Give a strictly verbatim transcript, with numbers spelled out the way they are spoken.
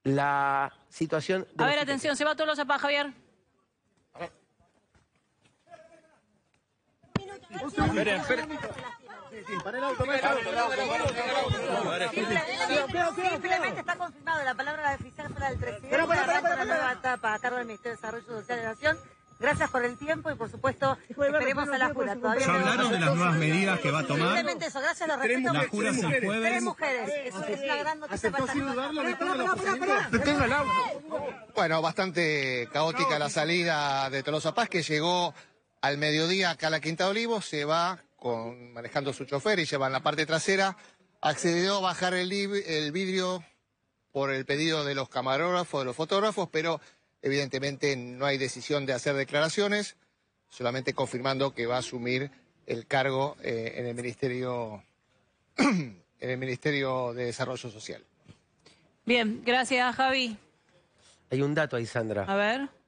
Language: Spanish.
la situación de A los ver, piquetes. atención, se va Tolosa Paz, Javier. Esperen, esperen. Simplemente está confirmado la palabra oficial para el presidente. Arranca una nueva etapa a cargo del Ministerio de Desarrollo Social de la Nación. Gracias por el tiempo y, por supuesto, esperemos a la Jura. Todavía ¿Ya no- hablaron de las nuevas medidas que va a tomar? Simplemente eso, gracias, lo respeto. La Jura es el jueves. Tres mujeres, eso es una gran noticia para esta Bueno, bastante caótica la salida de Tolosa Paz, que llegó al mediodía acá a la Quinta de Olivos, se va con, manejando su chofer y lleva en la parte trasera, accedió a bajar el, lib- el vidrio por el pedido de los camarógrafos, de los fotógrafos, pero evidentemente no hay decisión de hacer declaraciones, solamente confirmando que va a asumir el cargo eh, en el Ministerio, en el Ministerio de Desarrollo Social. Bien, gracias, Javi. Hay un dato ahí, Sandra. A ver.